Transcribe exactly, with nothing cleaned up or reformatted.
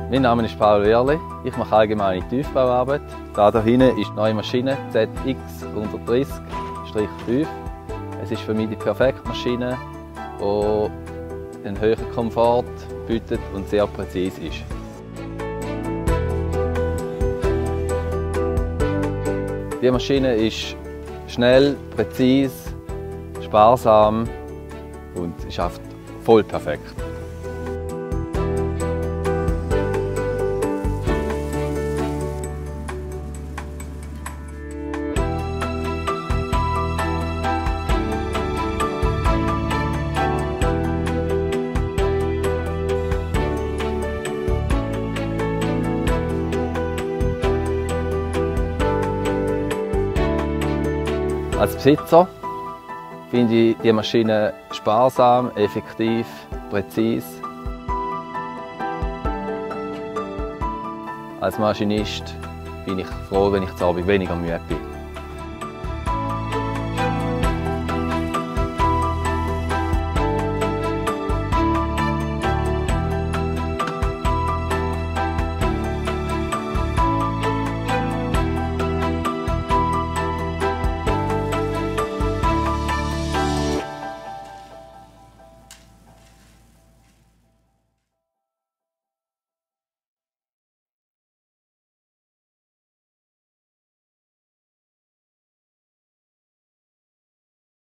Mein Name ist Paul Wehrli. Ich mache allgemeine Tiefbauarbeit. Da, da hinten ist die neue Maschine Z X hundertdreißig fünf. Es ist für mich die perfekte Maschine, die einen höheren Komfort bietet und sehr präzise ist. Die Maschine ist schnell, präzise, sparsam und ist einfach voll perfekt. Als Besitzer finde ich die Maschine sparsam, effektiv, präzise. Als Maschinist bin ich froh, wenn ich zur Arbeit weniger müde bin.